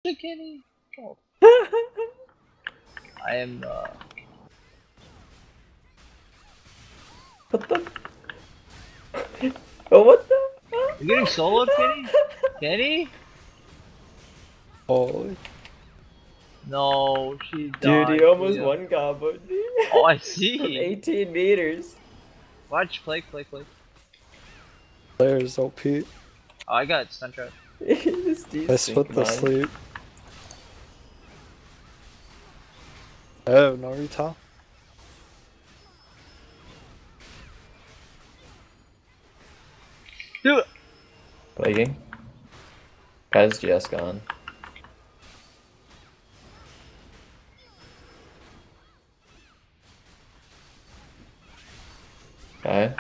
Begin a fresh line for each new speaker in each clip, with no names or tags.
Kenny. Oh. I am.
What the? Oh, what the?
You're getting soloed, Kenny? Kenny?
Holy.
No, she
Dude,
died.
he almost
Yeah.
one comboed me.
Oh, I
From
see.
18 meters.
Watch, play.
Players OP.
Oh, I got stun trap.
This dude's
I split the
synchronized.
sleep. Oh, no retell.
Dude!
Plaguing. Guy's GS gone. Okay.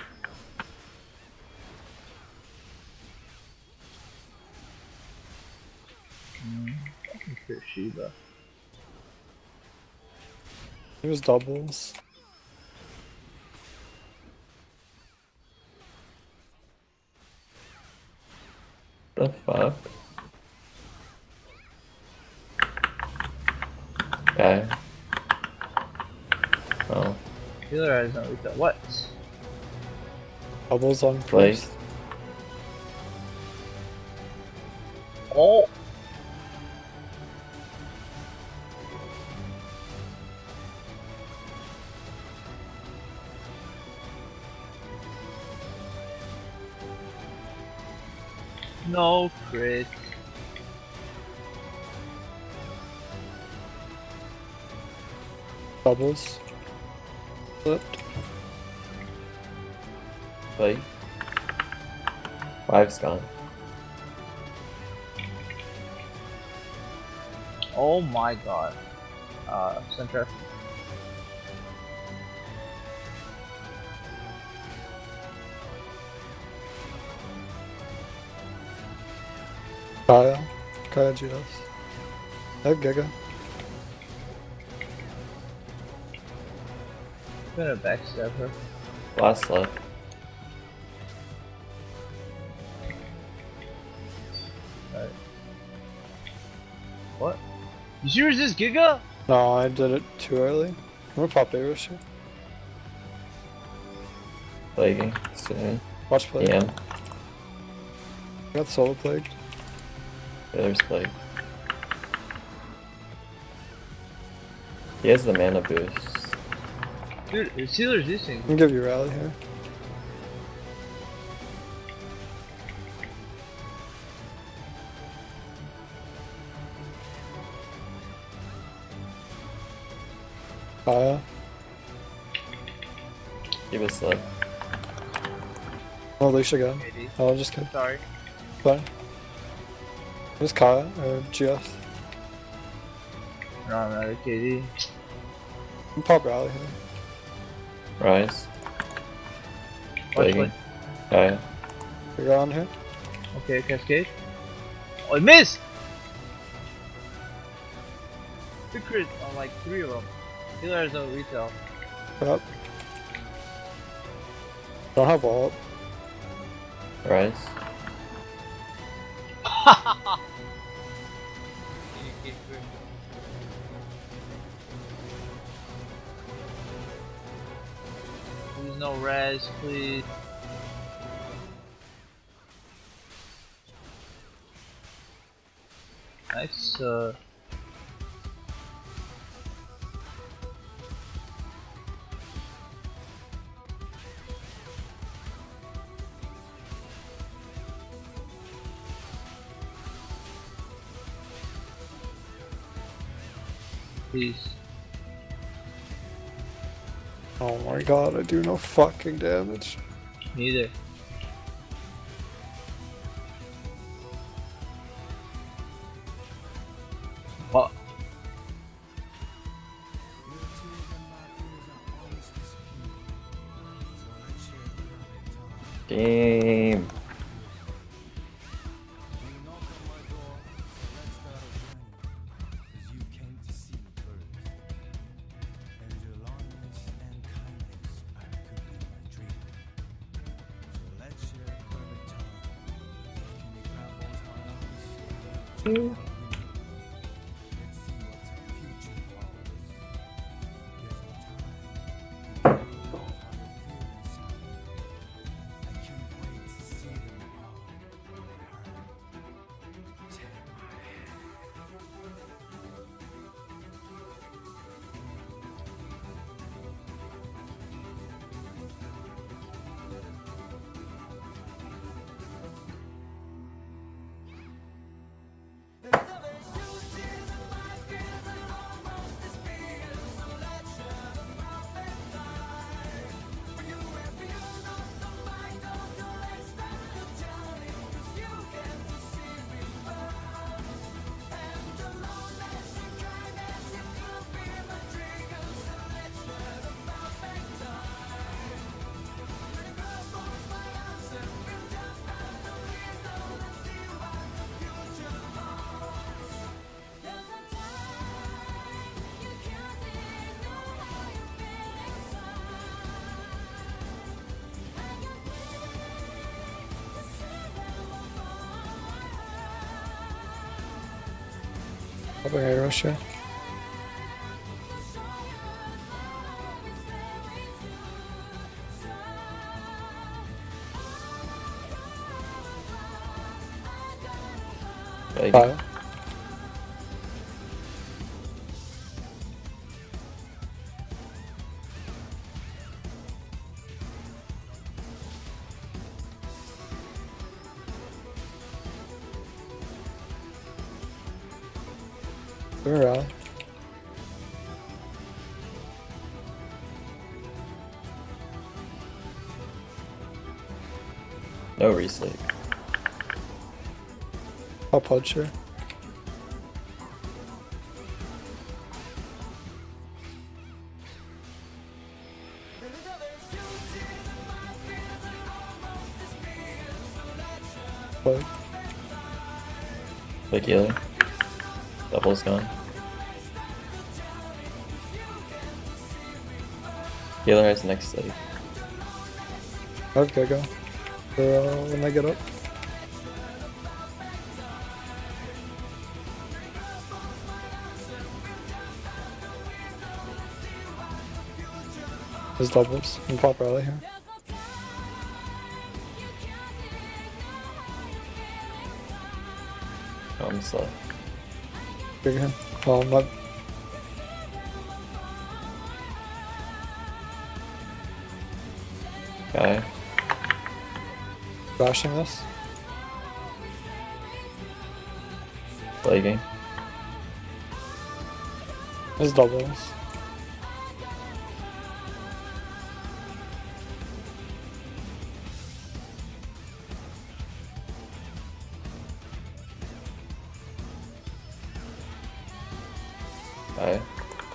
For Shiba.
There's doubles.
The fuck? Okay. Oh,
Healer has no refill. What?
Doubles on
Blake.
first.
Oh! No crit.
Doubles. Flipped.
Blake. Five's gone.
Oh my god. Center.
Kaya. Kaya GS. I have Giga.
I'm gonna backstab her.
Last left.
Alright. What? You sure resist Giga?
No, I did it too early. I'm gonna pop A rush here.
Plaguing. Soon.
Watch play.
Yeah.
I got solo plagued.
There's Plague. He has the mana boost.
Dude, his healer's this thing.
I can give you a rally here. Kaya.
Give us left.
Oh, Alicia got him.
KD.
Oh, I'll just kidding.
Sorry.
Fine. Where's Kaya or GS?
No, another KD.
I'm pop rally here.
Rise.
Watch
Plaguing.
play.
Okay.
You're on here.
Okay, cascade. Oh, I missed! Good crit on like 3 of them. Healer has no retail.
Yep. Don't have ult.
Rise.
Please no res, please. Nice, please.
Oh my god, I do no fucking damage.
Neither. What?
Game.
Probably a rush here.
Like,
Fire. We're around.
no resleep.
I'll punch her. But
Quick healer. Double's gone. Healer has next steady.
I've got go. When I get up. There's doubles. And pop rally here.
Oh, I'm slow.
Big him. Oh, I'm not.
Okay.
Bashing this.
Flagging.
There's doubles.
Okay.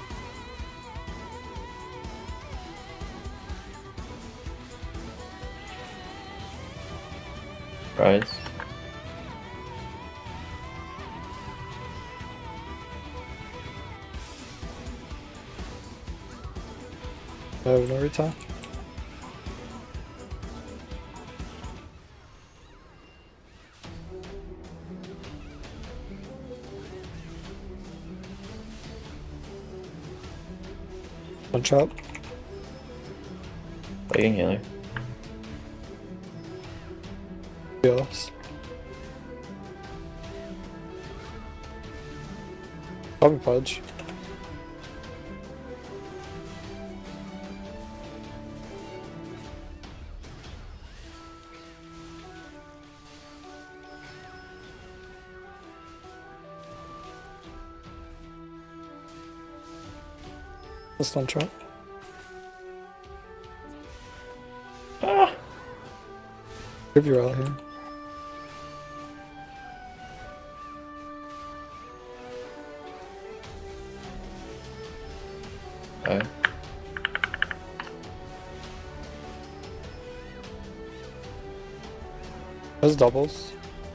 Rise.
I have no retime. One chop.
Flagging healer.
Yes. Probably pudge. Just one chop.
Ah!
Give you out here.
Okay.
There's doubles.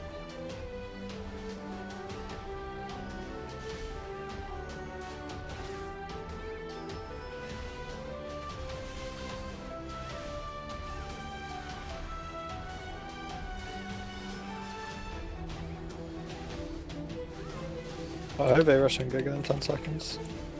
I have a Russian Giga in 10 seconds.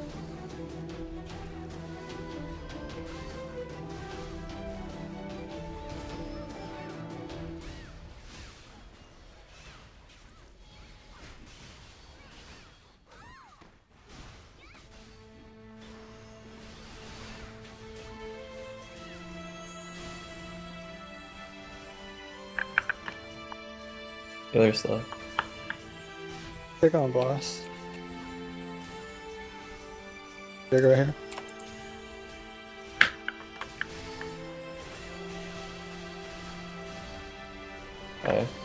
Healer slow.
Take on blast. Big right here.
Okay.